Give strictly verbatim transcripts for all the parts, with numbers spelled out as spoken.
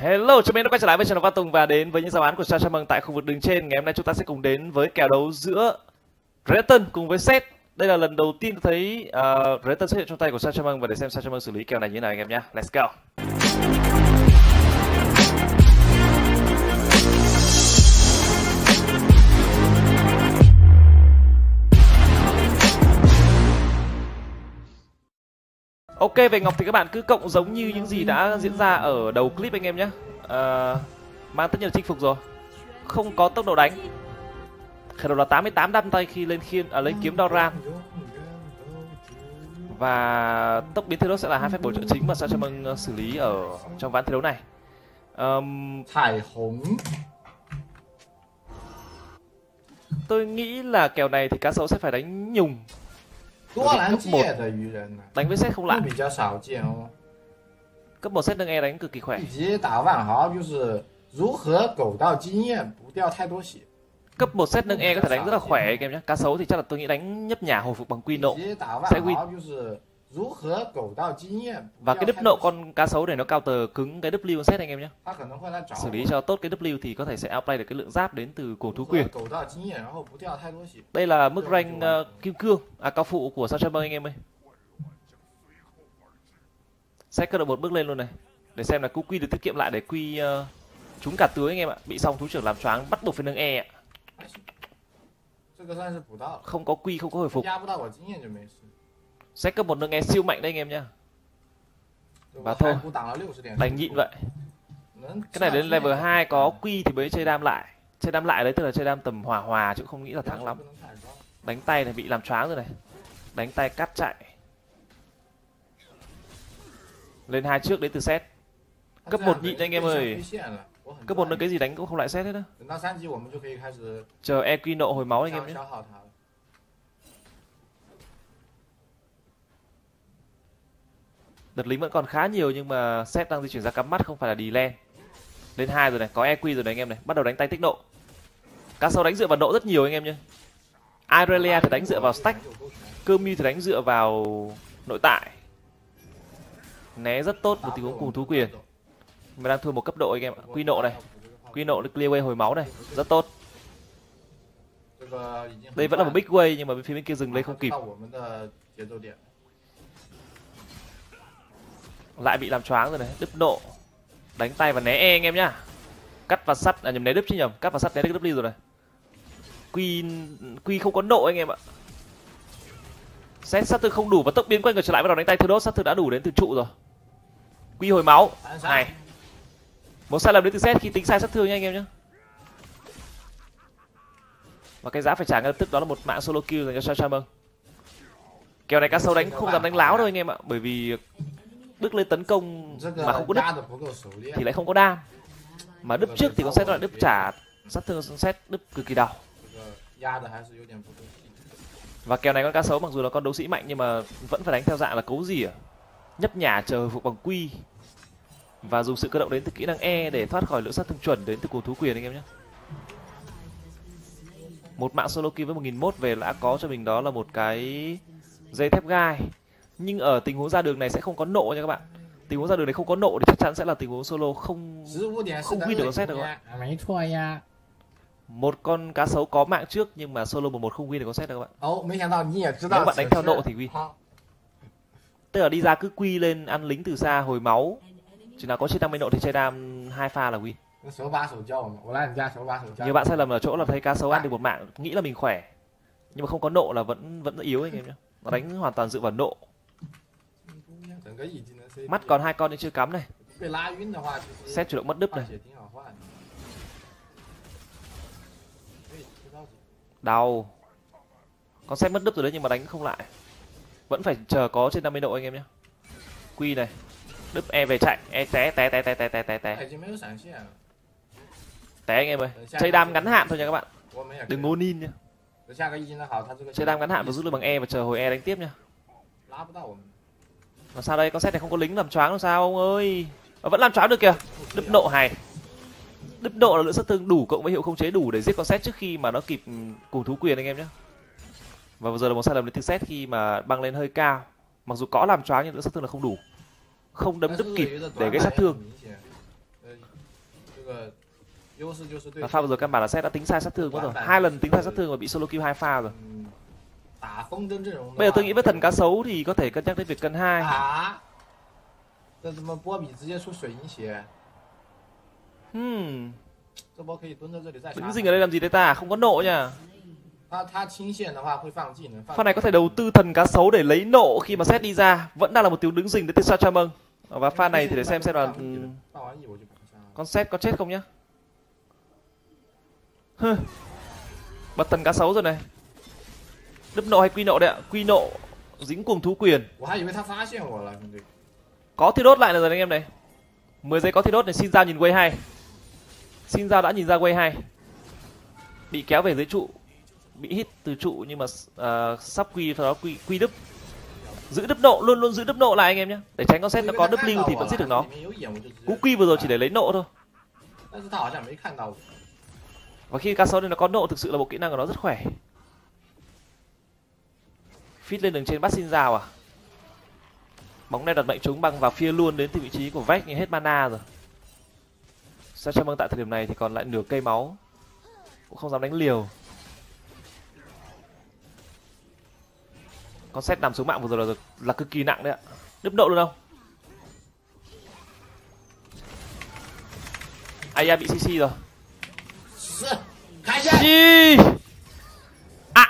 Hello, chào mừng đã quay trở lại với channel Văn Tùng và đến với những giao án của Sa Chào Mừng tại khu vực đường trên. Ngày hôm nay chúng ta sẽ cùng đến với kèo đấu giữa Renton cùng với Seth. Đây là lần đầu tiên tôi thấy uh, Renton xuất hiện trong tay của Sa Chào Mừng và để xem Sa Chào Mừng xử lý kèo này như thế nào anh em nhé. Let's go. Ok, về Ngọc thì các bạn cứ cộng giống như những gì đã diễn ra ở đầu clip anh em nhé. uh, Mang tất nhiên là chinh phục rồi, không có tốc độ đánh, khởi đầu là tám mươi tám đam tay khi lên khiên à, lên kiếm Doran, và tốc biến thi đấu sẽ là hai phép bổ trợ chính mà Sa Chào Mừng xử lý ở trong ván thi đấu này. um, Thải hồng. Tôi nghĩ là kèo này thì cá sấu sẽ phải đánh nhùng. Cấp một đánh với set không lại. 比较少见哦。 Cấp một set nâng e đánh cực kỳ khỏe. 以及打万豪就是如何狗到经验不掉太多血。 Cấp một set nâng e có thể đánh rất là khỏe anh em nhé. Cá sấu thì chắc là tôi nghĩ đánh nhấp nhả hồi phục bằng quy nộ sẽ win. Và cái đứt nộ con cá sấu này nó counter cứng cái W set anh em nhé. Xử lý cho tốt cái W thì có thể sẽ outplay được cái lượng giáp đến từ cổ thú quyền. Đây là mức rank uh, kim cương, à cao phụ của Sa Chào Mừng anh em ơi. Set cơ động một bước lên luôn này. Để xem là cú quy được tiết kiệm lại để quy uh, trúng cả tưới anh em ạ. Bị xong thú trưởng làm choáng bắt buộc phải nâng e ạ. Không có quy, không có hồi phục. Set cấp một nâng e siêu mạnh đây anh em nhá. Và thôi, đành nhịn vậy. Cái này đến level hai có quy thì mới chơi đam lại. Chơi đam lại đấy tức là chơi đam tầm hòa hòa chứ không nghĩ là thắng lắm. Đánh tay này bị làm choáng rồi này. Đánh tay cắt chạy. Lên hai trước đến từ set. Cấp một nhịn anh em ơi. Cấp một nâng cái gì đánh cũng không lại set hết đó. Chờ e quy nộ hồi máu anh em nhé. Đợt lính vẫn còn khá nhiều nhưng mà set đang di chuyển ra cắm mắt không phải là đi len. Lên hai rồi này, có e quy rồi này anh em này, bắt đầu đánh tay tích nộ. Cá sấu đánh dựa vào nộ rất nhiều anh em nhé. Irelia thì đánh dựa vào stack, Kermi thì đánh dựa vào nội tại. Né rất tốt một tình huống cùng thú quyền. Mình đang thua một cấp độ anh em ạ. Quy nộ này, quy nộ được clear way hồi máu này, rất tốt. Đây vẫn là một big way nhưng mà bên phía bên kia dừng lấy không kịp. Lại bị làm choáng rồi này, đứt nộ. Đánh tay và né e anh em nhá. Cắt và sắt, à nhầm né đứt chứ nhầm, cắt và sắt né đứt W rồi này. Quy quy không có nộ anh em ạ. Set sát thương không đủ và tốc biến quay người trở lại bắt đầu đánh tay thứ đốt, sát thương đã đủ đến từ trụ rồi. Quy hồi máu. Này. Một sai lầm đến từ set khi tính sai sát thương nha anh em nhé. Và cái giá phải trả ngay lập tức đó là một mạng solo kill dành cho Sa Chào Mừng. Kèo này cá sấu đánh không dám đánh láo đâu anh em ạ, bởi vì bước lên tấn công mà không có đứt thì lại không có đam, mà đứt trước thì con set lại đứt trả sát thương set đứt cực kỳ đau. Và kèo này con cá sấu mặc dù là con đấu sĩ mạnh nhưng mà vẫn phải đánh theo dạng là cấu rỉa, nhấp nhả chờ hồi phục bằng quy và dùng sự cơ động đến từ kỹ năng E để thoát khỏi lượng sát thương chuẩn đến từ cổ thú quyền anh em nhé. Một mạng solo kill với một nghìn mốt về đã có cho mình đó là một cái dây thép gai. Nhưng ở tình huống ra đường này sẽ không có nộ nha các bạn. Tình huống ra đường này không có nộ thì chắc chắn sẽ là tình huống solo không không win được con set được các bạn. Một con cá sấu có mạng trước nhưng mà solo một một không win được con set đâu các bạn. Nếu bạn đánh theo nộ thì win. Tức là đi ra cứ quy lên ăn lính từ xa hồi máu. Chỉ nào có trên năm mươi nộ thì chơi đam hai pha là win. Nhiều bạn sai lầm ở chỗ là thấy cá sấu ăn được một mạng nghĩ là mình khỏe. Nhưng mà không có nộ là vẫn vẫn yếu anh em nhé. Nó đánh hoàn toàn dựa vào nộ. Mắt còn hai con nhưng chưa cắm này. Set chủ động mất đứt này. Đau. Con set mất đứt rồi đấy nhưng mà đánh không lại. Vẫn phải chờ có trên năm mươi độ anh em nhé. Quy này. Đứt e về chạy. E té té té té té té té té. Té anh em ơi. Chơi đam ngắn hạn thôi nha các bạn. Đừng ngô nin nha. Chơi đam ngắn hạn và rút lui bằng e và chờ hồi e đánh tiếp nha. Làm sao đây, con set này không có lính làm choáng làm sao ông ơi. À, vẫn làm choáng được kìa. Đứt nộ hay. Đứt nộ là lượng sát thương đủ cộng với hiệu không chế đủ để giết con set trước khi mà nó kịp cùng thú quyền anh em nhé. Và vừa giờ là một sai lầm đến từ set khi mà băng lên hơi cao. Mặc dù có làm choáng nhưng lượng sát thương là không đủ. Không đấm đứt kịp để gây sát thương. Và pha vừa rồi căn bản là set đã tính sai sát thương mất rồi, hai lần tính sai sát thương và bị solo kill hai pha rồi. Bây giờ tôi nghĩ với thần cá sấu thì có thể cân nhắc đến việc cân hai. Hmm. Đứng dình ở đây làm gì đấy ta? Không có nộ nha. Pha này có thể đầu tư thần cá sấu để lấy nộ khi mà set đi ra. Vẫn đang là một tiếng đứng dình đến từ Sachamung. Và pha này thì để xem xem là con set có chết không nhá. Hừ. Bật thần cá sấu rồi này. Đứt nộ hay quy nộ đấy ạ? Quy nộ dính cùng thú quyền. Có thi đốt lại là rồi anh em này. mười giây có thi đốt này. Xin Giao nhìn Wei hay. Xin Giao đã nhìn ra Wei hay. Bị kéo về dưới trụ, bị hit từ trụ nhưng mà uh, sắp quy, sau đó quy quy đứt. Giữ đứt nộ, luôn luôn giữ đứt nộ lại anh em nhé, để tránh con set nó có đứt lưu thì vẫn giết được nó. Cú quy vừa rồi chỉ để lấy nộ thôi. Và khi cá sấu này nó có nộ, thực sự là một kỹ năng của nó rất khỏe. Fit lên đường trên bắt Xin Giao à? Bóng này đặt mệnh trúng băng vào phía luôn đến từ vị trí của Vách nhưng hết mana rồi. Sachamung tại thời điểm này thì còn lại nửa cây máu, cũng không dám đánh liều. Con set nằm xuống mạng vừa rồi là, là cực kỳ nặng đấy ạ. Đứt nộ luôn không? Aya bị xê xê rồi. Gì? À.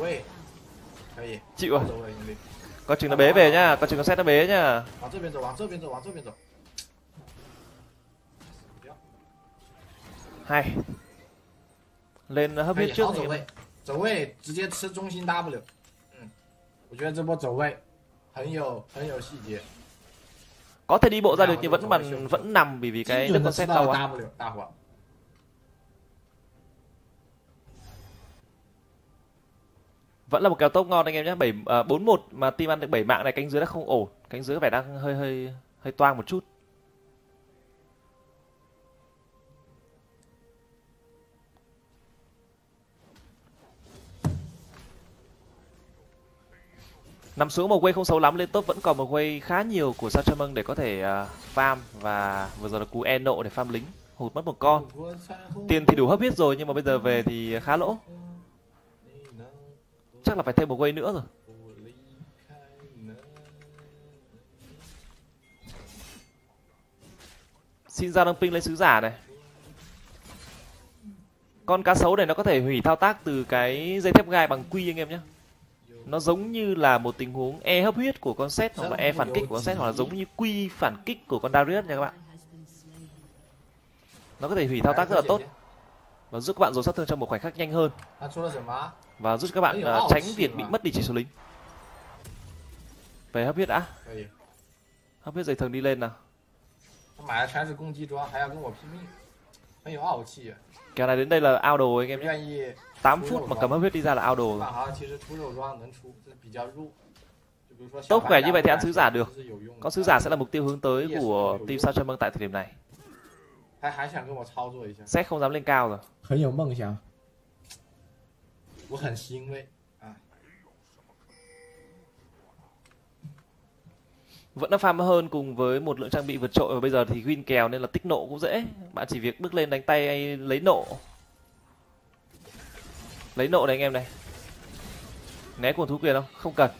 Chịu rồi. Có chừng nó bế về nhá, có chừng con set nó bế nhá. Hay. Lên hấp huyết trước thì có thể đi bộ ra được nhưng vẫn bằng vẫn nằm vì vì cái đất con set to quá. Vẫn là một kèo top ngon anh em nhé. Bảy bốn một mà team ăn được bảy mạng này, cánh dưới đã không ổn, cánh dưới có vẻ đang hơi hơi hơi toang một chút. Nằm xuống một wave không xấu lắm, lên top vẫn còn một wave khá nhiều của Sachamung để có thể uh, farm, và vừa rồi là cú e nộ để farm lính, hụt mất một con. Tiền thì đủ hấp huyết rồi nhưng mà bây giờ về thì khá lỗ. Chắc là phải thêm một wave nữa rồi. Xin ra đang ping lên sứ giả này. Con cá sấu này nó có thể hủy thao tác từ cái dây thép gai bằng quy anh em nhé. Nó giống như là một tình huống e hấp huyết của con set hoặc là e phản kích của con set, hoặc là giống như quy phản kích của con Darius nha các bạn. Nó có thể hủy thao tác rất là tốt và giúp các bạn dồn sát thương trong một khoảnh khắc nhanh hơn, và giúp các bạn uh, tránh việc bị mất đi chỉ số lính. Về hấp huyết đã. Hấp huyết dày thường đi lên nào. Kèo này đến đây là out đồ anh em nhé. tám phút mà cầm hấp huyết đi ra là out đồ rồi. Tốt khỏe như vậy thì ăn sứ giả được. Con sứ giả sẽ là mục tiêu hướng tới của team Sachamung tại thời điểm này. Set không dám lên cao rồi. Vẫn là farm hơn cùng với một lượng trang bị vượt trội, và bây giờ thì win kèo nên là tích nộ cũng dễ. Bạn chỉ việc bước lên đánh tay hay lấy nộ. Lấy nộ này anh em này. Né cuồng thú quyền không? Không cần.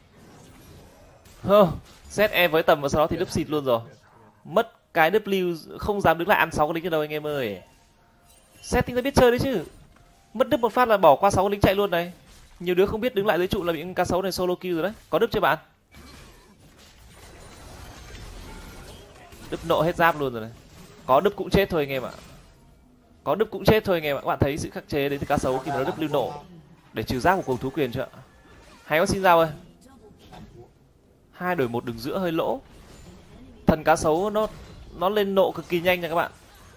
Hơ, set e với tầm và sau đó thì đứt xịt luôn rồi. Mất cái W, không dám đứng lại ăn sáu cái lính ở đâu anh em ơi. Set tính ra biết chơi đấy chứ. Mất đứt một phát là bỏ qua sáu cái lính chạy luôn này. Nhiều đứa không biết đứng lại dưới trụ là bị cá sấu này solo kill rồi đấy. Có đứt chưa bạn? Đứt nộ hết giáp luôn rồi này. Có đứt cũng chết thôi anh em ạ. Có đứt cũng chết thôi anh em ạ. Các bạn thấy sự khắc chế đến từ cá sấu khi mà nó đứt lưu nộ để trừ giáp của cuồng thú quyền chưa ạ? Hay có Xin Giao ơi. Hai đổi một đường giữa hơi lỗ. Thần cá sấu nó nó lên nộ cực kỳ nhanh nha các bạn.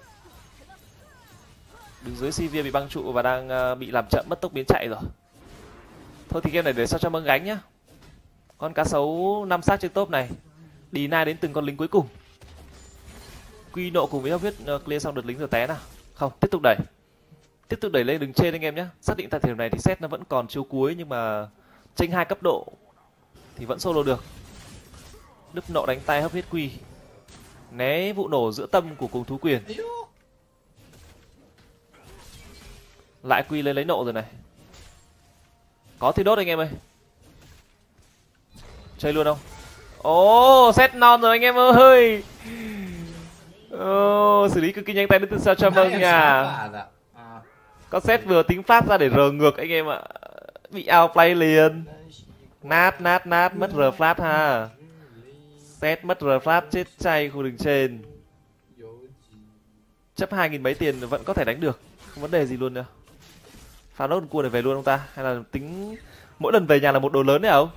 Đường dưới Sivir bị băng trụ và đang uh, bị làm chậm mất tốc biến chạy rồi. Thôi thì game này để sao cho mâng gánh nhá. Con cá sấu năm xác trên top này. Đi nai đến từng con lính cuối cùng. Quy nộ cùng với hấp huyết uh, clear xong được lính rồi té nào. Không, tiếp tục đẩy. Tiếp tục đẩy lên đường trên anh em nhé. Xác định tại thời điểm này thì set nó vẫn còn chiếu cuối, nhưng mà chênh hai cấp độ thì vẫn solo được. Đứt nộ đánh tay hấp huyết quy. Né vụ nổ giữa tâm của cuồng thú quyền. Lại quy lên lấy nộ rồi này. Có thì đốt anh em ơi. Chơi luôn không? Ồ, oh, set non rồi anh em ơi. Ồ, oh, xử lý cực kỳ nhanh tay đến từ sao cho mừng nha. Có set vừa tính phát ra để rờ ngược anh em ạ. Bị outplay liền. Nát, nát, nát, mất R flat ha. Set mất R flat chết chay khu đường trên. Chấp hai nghìn mấy tiền vẫn có thể đánh được. Không vấn đề gì luôn nữa. Phá nốt cua này về luôn không ta? Hay là tính mỗi lần về nhà là một đồ lớn đấy hả không?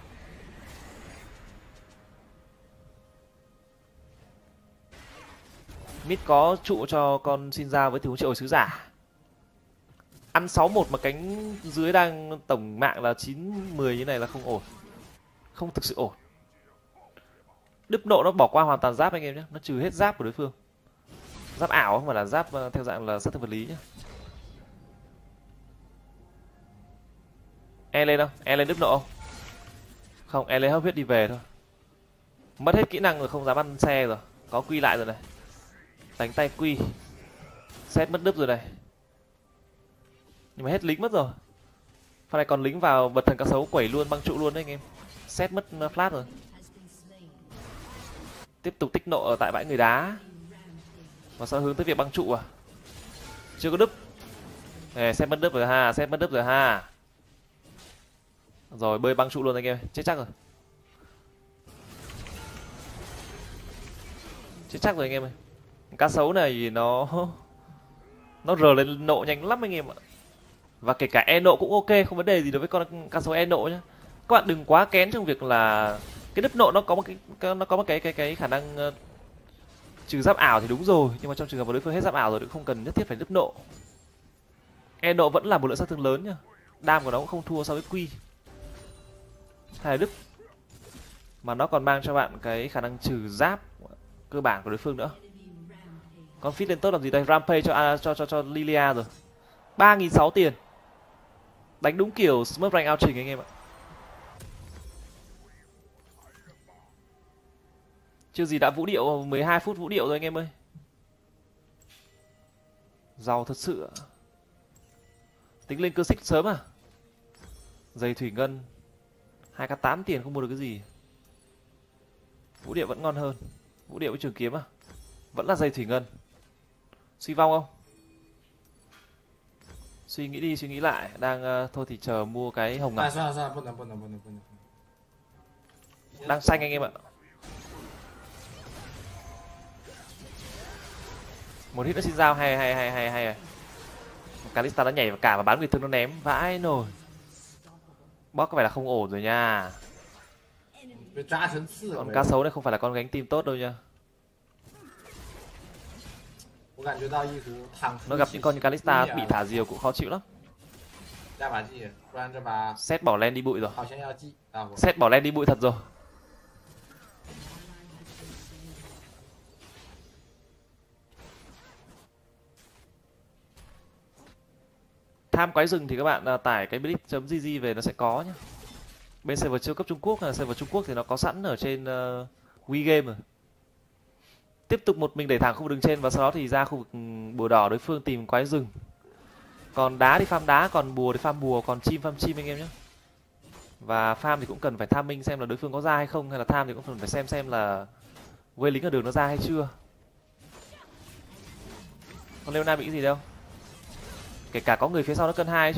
Mid có trụ cho con Shinra với thiếu triệu hồi sứ giả. Ăn sáu một mà cánh dưới đang tổng mạng là chín mười như này là không ổn. Không thực sự ổn. Đức nộ nó bỏ qua hoàn toàn giáp anh em nhé. Nó trừ hết giáp của đối phương. Giáp ảo không phải là giáp theo dạng là sát thương vật lý nhé. E lên không? E lên đức nộ không? Không, E lên hấp huyết đi về thôi. Mất hết kỹ năng rồi, không dám ăn xe rồi. Có quy lại rồi này. Đánh tay quy. Set mất đứt rồi này. Nhưng mà hết lính mất rồi. Pha này còn lính vào bật thần cá sấu quẩy luôn, băng trụ luôn đấy anh em. Set mất flash rồi. Tiếp tục tích nộ ở tại bãi người đá. Và sau hướng tới việc băng trụ à? Chưa có đứt. Nè, set mất đứt rồi ha, set mất đứt rồi ha. Rồi bơi băng trụ luôn anh em, chết chắc rồi. Chết chắc rồi anh em ơi. Cá sấu này nó nó rờ lên nộ nhanh lắm anh em ạ. Và kể cả e nộ cũng ok, không vấn đề gì đối với con cá sấu e nộ nhá. Các bạn đừng quá kén trong việc là cái đứt nộ nó có một cái nó có một cái cái cái khả năng uh, trừ giáp ảo thì đúng rồi, nhưng mà trong trường hợp đối phương hết giáp ảo rồi thì không cần nhất thiết phải đứt nộ. E nộ vẫn là một lượng sát thương lớn nhá. Đam của nó cũng không thua so với quy hay là đức, mà nó còn mang cho bạn cái khả năng trừ giáp cơ bản của đối phương nữa. Còn fit lên tốt làm gì đây? Rampage cho cho cho cho Lilia rồi. ba nghìn sáu trăm tiền. Đánh đúng kiểu Smurf rank out trình anh em ạ. Chưa gì đã vũ điệu mười hai phút vũ điệu rồi anh em ơi. Giàu thật sự ạ. Tính lên cơ xích sớm à? Giày thủy ngân hai k tám tiền không mua được cái gì. Vũ điệu vẫn ngon hơn. Vũ điệu với trường kiếm à? Vẫn là dây thủy ngân. Suy vong không? Suy nghĩ đi suy nghĩ lại. Đang uh, thôi thì chờ mua cái hồng ngọc. Đang xanh anh em ạ. Một hit nó xin dao hay hay hay hay hay. Kalista nó nhảy vào cả và bán người thương nó ném vãi nồi. Bóc có vẻ là không ổn rồi nha. Con cá sấu này không phải là con gánh team tốt đâu nha. Nó gặp những con như Kalista bị thả diều cũng khó chịu lắm. Set bỏ len đi bụi rồi. Set bỏ len đi bụi thật rồi. Tham quái rừng thì các bạn uh, tải cái blitz.gg về nó sẽ có nhé. Bên server siêu cấp Trung Quốc là server Trung Quốc thì nó có sẵn ở trên uh, Wii Game rồi. Tiếp tục một mình đẩy thẳng khu vực đường trên và sau đó thì ra khu vực bùa đỏ đối phương tìm quái rừng. Còn đá thì farm đá, còn bùa thì farm bùa, còn chim farm chim anh em nhé. Và farm thì cũng cần phải tham minh xem là đối phương có ra hay không, hay là tham thì cũng cần phải xem xem là quê lính ở đường nó ra hay chưa. Còn Leona bị cái gì đâu. Kể cả có người phía sau nó cân hai chứ.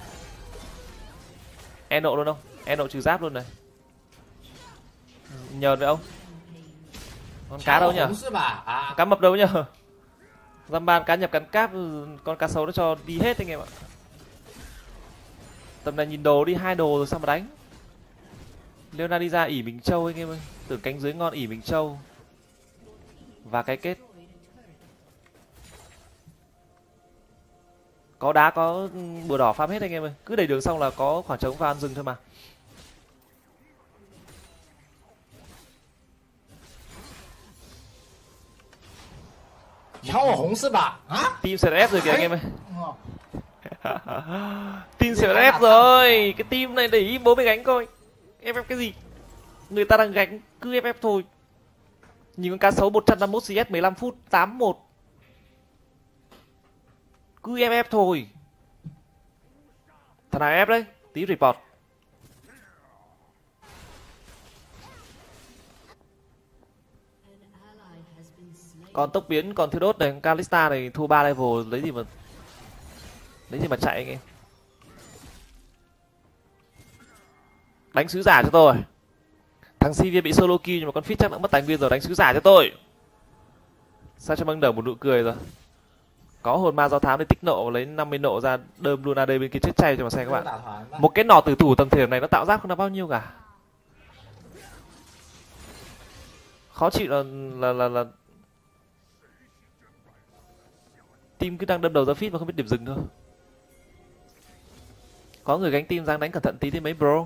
E nộ luôn không? E nộ trừ giáp luôn này. Nhờn vậy ông. Con cá đâu nhỉ? Cá mập đâu nhỉ? Giam ban cá nhập cắn cáp, con cá sấu nó cho đi hết anh em ạ. Tầm này nhìn đồ đi hai đồ rồi sao mà đánh. Leona đi ra ỉ Mình Châu anh em ơi. Tưởng cánh dưới ngon ỉ Mình Châu. Và cái kết. Có đá có bùa đỏ farm hết anh em ơi. Cứ đẩy đường xong là có khoảng trống vào ăn rừng thôi mà. Team xê ép rồi kìa anh em ơi. Team xê ép rồi. Cái team này để ý bố mày gánh coi. ép ép cái gì? Người ta đang gánh cứ ép ép thôi. Nhìn con cá sấu một trăm năm mươi mốt xê ét mười lăm phút tám một. Cứ ép ép thôi. Thằng nào ép đấy, tí report. Còn tốc biến, còn thiêu đốt này, Kalista này thua ba level lấy gì mà lấy gì mà chạy anh em. Đánh sứ giả cho tôi. Thằng Sivir bị solo kill nhưng mà con Fizz chắc đã mất tài nguyên rồi, đánh sứ giả cho tôi. Sao cho mang nở một nụ cười rồi. Có hồn ma do thám để tích nộ, lấy năm mươi nộ ra đơm luôn a đê bên kia chết chay cho mà xem các bạn. Một cái nỏ tử thủ tầm thể này nó tạo giáp không là bao nhiêu cả. Khó chịu là là là, là... team cứ đang đâm đầu ra Fizz mà không biết điểm dừng thôi. Có người gánh team Giang đánh cẩn thận tí đi mấy bro.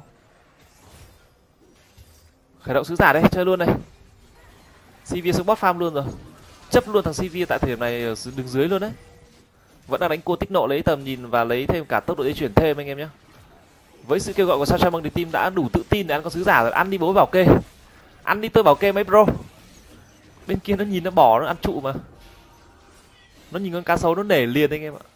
Khởi động sứ giả đây, chơi luôn này. Sivir xuống bot farm luôn rồi. Chấp luôn thằng Sivir tại thời điểm này ở đứng dưới luôn đấy. Vẫn đang đánh cua tích nộ lấy tầm nhìn và lấy thêm cả tốc độ di chuyển thêm anh em nhé. Với sự kêu gọi của Sachamong thì team đã đủ tự tin để ăn con sứ giả rồi. Ăn đi bố bảo kê. Ăn đi tôi bảo kê mấy bro. Bên kia nó nhìn nó bỏ nó ăn trụ mà. Nó nhìn con cá sấu nó nể liền anh em ạ.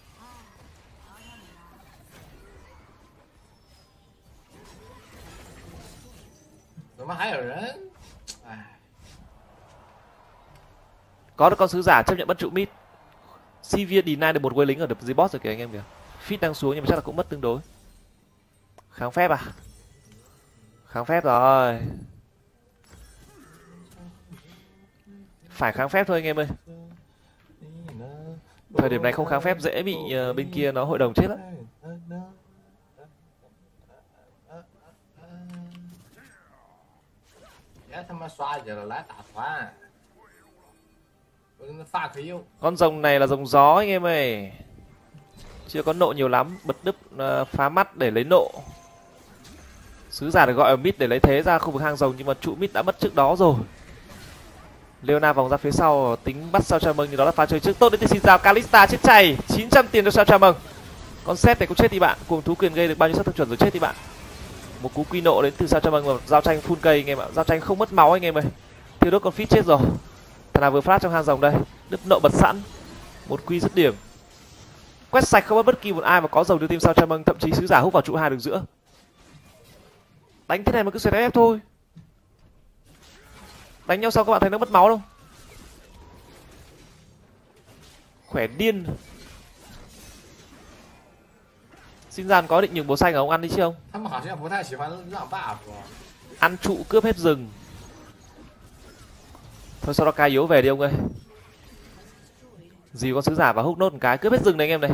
Có được con sứ giả chấp nhận bắt trụ mid. Sivir deny được một quay lính ở được dưới boss rồi kìa anh em kìa. Fizz đang xuống nhưng mà chắc là cũng mất tương đối. Kháng phép à? Kháng phép rồi. Phải kháng phép thôi anh em ơi. Thời điểm này không kháng phép dễ bị uh, bên kia nó hội đồng chết lắm. Con rồng này là rồng gió anh em ơi. Chưa có nộ nhiều lắm. Bật đứt uh, phá mắt để lấy nộ. Sứ giả được gọi ở mid để lấy thế ra khu vực hang rồng, nhưng mà trụ mid đã mất trước đó rồi. Leona vòng ra phía sau tính bắt sao Sachamong, nhưng đó là pha chơi trước tốt đến từ xin chào Kalista chết chảy. Chín trăm tiền cho Sachamong. Con set này cũng chết đi bạn. Cuồng thú quyền gây được bao nhiêu sát thương chuẩn rồi chết đi bạn. Một cú quy nộ đến từ Sachamong và giao tranh full cây anh em ạ. Giao tranh không mất máu anh em ơi. Thiêu đốt con Fizz chết rồi. Thằng nào vừa flash trong hang rồng đây. Đứt nộ bật sẵn. Một quy dứt điểm. Quét sạch không mất bất kỳ một ai mà có rồng đưa team Sachamong, thậm chí sứ giả hút vào trụ hai đường giữa. Đánh thế này mà cứ xoay ép thôi. Đánh nhau sau các bạn thấy nó mất máu đâu. Khỏe điên. Xin gian có định nhường bố xanh ở ông ăn đi chứ không? Ăn trụ cướp hết rừng. Thôi sau đó cai yếu về đi ông ơi. Dì con sứ giả và hút nốt một cái cướp hết rừng này anh em này.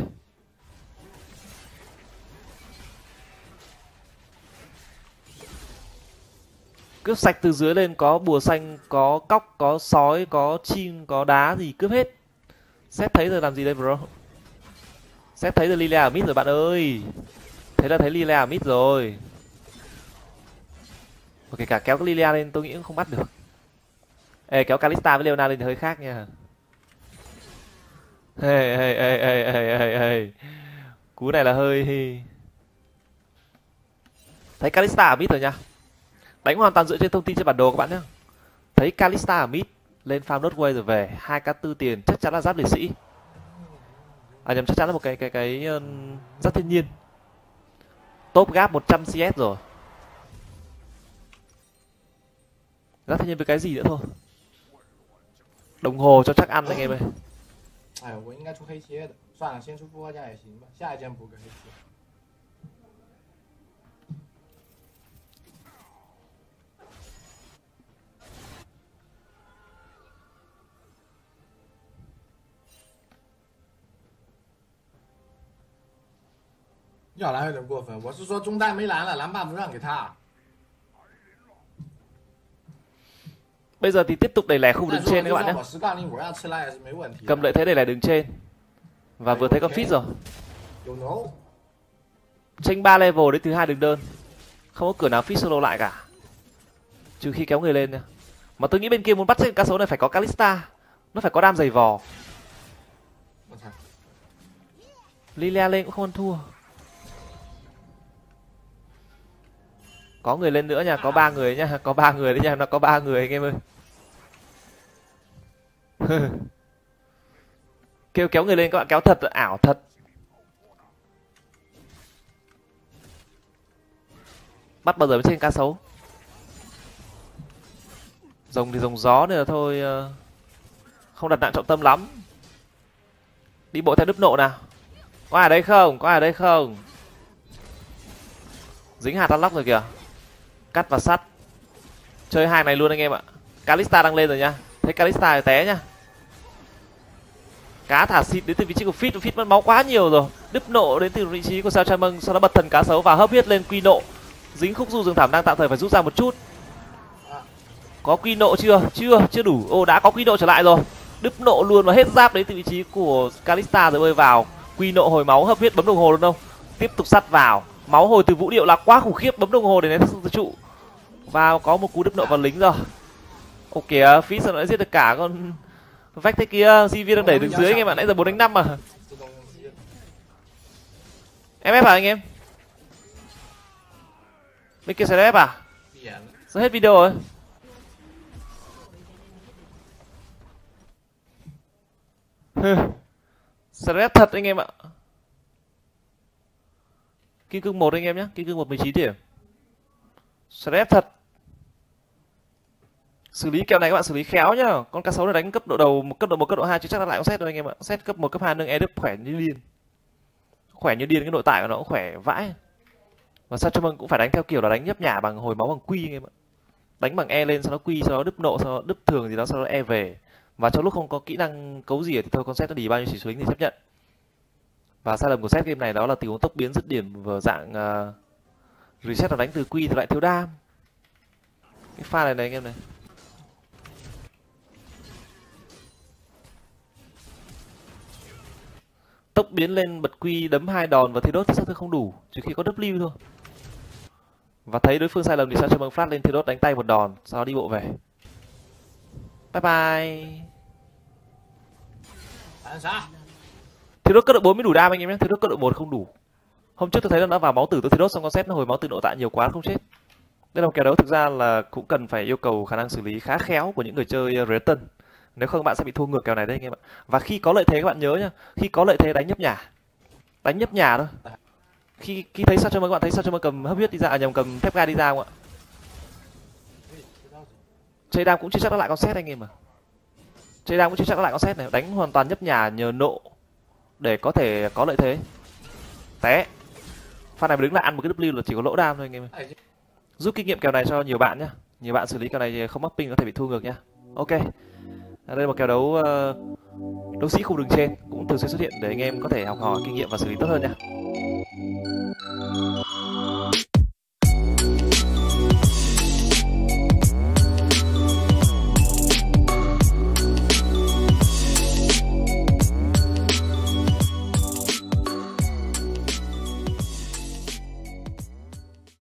Cướp sạch từ dưới lên, có bùa xanh, có cóc, có sói, có chim, có đá gì cướp hết. Xét thấy rồi làm gì đây bro? Xét thấy rồi Lilia ở mid rồi bạn ơi. Thế là thấy Lilia ở mid rồi. Và kể cả kéo cái Lilia lên tôi nghĩ cũng không bắt được. Ê, kéo Kalista với Leona lên thì hơi khác nha. Hey, hey, hey, hey, hey, hey, hey. Cú này là hơi... Thấy Kalista ở mid rồi nha. Đánh hoàn toàn dựa trên thông tin trên bản đồ các bạn nhé. Thấy Kalista ở mid, lên farm Notway rồi về, hai k tư tiền chắc chắn là giáp liệt sĩ. À nhầm, chắc chắn là một cái cái cái uh, giáp thiên nhiên. Top gap một trăm xê ét rồi. Giáp thiên nhiên với cái gì nữa thôi. Đồng hồ cho chắc ăn anh em ơi. Ai, tôi應該出黑切的，算了，先出复活甲也行吧，下一件补个黑切。要蓝有点过分，我是说中单没蓝了，蓝 buff 让给他。 Bây giờ thì tiếp tục đẩy lẻ khu đường trên các bạn nhé. Cầm lợi thế đẩy lẻ đường trên. Và vừa thấy con Fizz rồi. Tranh ba level đến thứ hai đường đơn. Không có cửa nào Fizz solo lại cả. Trừ khi kéo người lên nha. Mà tôi nghĩ bên kia muốn bắt cá sấu này phải có Kalista. Nó phải có đam dày vò. Lilia lên cũng không ăn thua. Có người lên nữa nha, có ba người nha, có ba người đấy nha, nó có ba người anh em ơi. Kêu kéo người lên các bạn, kéo thật ảo thật. bắt bao giờ mới trên cá sấu. Rồng thì rồng gió nên là thôi không đặt nặng trọng tâm lắm. Đi bộ theo đứt nộ nào. Có ai ở đây không? Có ai ở đây không? Dính hạt unlock rồi kìa. Cắt và sắt. Chơi hai này luôn anh em ạ. Kalista đang lên rồi nha. Thấy Kalista thì té nhá. Cá thả xịt đến từ vị trí của Fit. Fit mất máu quá nhiều rồi. Đứt nộ đến từ vị trí của Sao Chan Mâng. Sau đó bật thần cá sấu và hấp huyết lên quy nộ. Dính khúc du rừng thảm đang tạm thời phải rút ra một chút. Có quy nộ chưa? Chưa, chưa đủ. Ô đã có quy nộ trở lại rồi. Đứt nộ luôn và hết giáp đến từ vị trí của Kalista rồi bơi vào. Quy nộ hồi máu, hấp huyết bấm đồng hồ luôn đâu. Tiếp tục sắt vào. Máu hồi từ vũ điệu là quá khủng khiếp, bấm đồng hồ để ném tự trụ. Và có một cú đứt nộ vào lính rồi. Ok, Phí sao lại giết được cả con vách thế kia. gi vê đang đẩy đứng dưới anh em ạ, nãy giờ bốn đánh năm mà. Em ép à anh em? Bên kia sẽ ép à? Sao hết video rồi? Stress thật anh em ạ. Kim cương một anh em nhé, kim cương một mười chín điểm. Stress thật. Xử lý kèo này các bạn xử lý khéo nhá. Con cá sấu này đánh cấp độ đầu, một cấp độ một, cấp độ hai chứ chắc là lại có set đâu anh em ạ. Set cấp một, cấp hai nâng e đứt khỏe như điên. Khỏe như điên, cái nội tại của nó cũng khỏe vãi. Và sao cho mừng cũng phải đánh theo kiểu là đánh nhấp nhả bằng hồi máu bằng quy anh em ạ. Đánh bằng e lên sau đó quy, sau đó đứt nộ, sau đó đứt thường gì đó, sau đó e về. Và trong lúc không có kỹ năng cấu gì thì thôi con set nó đi bao nhiêu chỉ số lính thì chấp nhận. Và sai lầm của set game này đó là tình huống tốc biến dứt điểm vào dạng uh, reset là đánh từ quy thì lại thiếu đam. Cái pha này này anh em này. Tốc biến lên bật quy đấm hai đòn và thế đốt thì không đủ, trừ khi có W thôi. Và thấy đối phương sai lầm thì sao cho bằng flash lên thế đốt đánh tay một đòn, sau đó đi bộ về. Bye bye. Thế đốt cấp độ bốn mới đủ đam anh em nhé, thế đốt cấp độ một không đủ. Hôm trước tôi thấy là nó vào máu tử tôi thế đốt xong con set nó hồi máu tử nội tại nhiều quá không chết. Đây là một kèo đấu thực ra là cũng cần phải yêu cầu khả năng xử lý khá khéo của những người chơi Return. Nếu không bạn sẽ bị thua ngược kèo này đấy anh em ạ. Và khi có lợi thế các bạn nhớ nhá, khi có lợi thế đánh nhấp nhả. Đánh nhấp nhả thôi. Khi khi thấy sao cho mừng các bạn thấy sao cho mừng cầm hấp huyết đi ra, à, nhầm cầm thép ga đi ra không ạ? Chơi đam cũng chưa chắc nó lại con set anh em mà. Chơi đam cũng chưa chắc nó lại con set này, đánh hoàn toàn nhấp nhả nhờ nộ để có thể có lợi thế. Té. Pha này đứng lại ăn một cái W là chỉ có lỗ đam thôi anh em. Giúp kinh nghiệm kèo này cho nhiều bạn nhá. Nhiều bạn xử lý kèo này không mắc ping có thể bị thua ngược nhá. Ok. Đây là một kèo đấu uh, đấu sĩ khu đường trên cũng thường xuyên xuất hiện để anh em có thể học hỏi kinh nghiệm và xử lý tốt hơn nha.